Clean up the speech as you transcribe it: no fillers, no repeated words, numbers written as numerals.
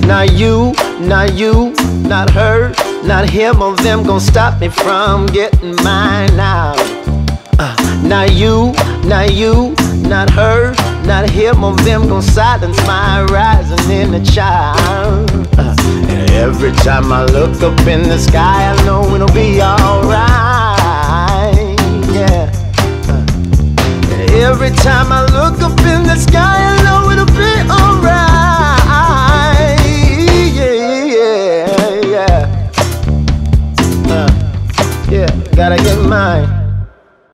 Not you, not you, not her, not him or them gon' stop me from getting mine now. Not you, not you, not her, not him or them gon' silence my rising inner child. And every time I look up in the sky, I know it'll be alright, yeah. And every time I look up in the sky, I know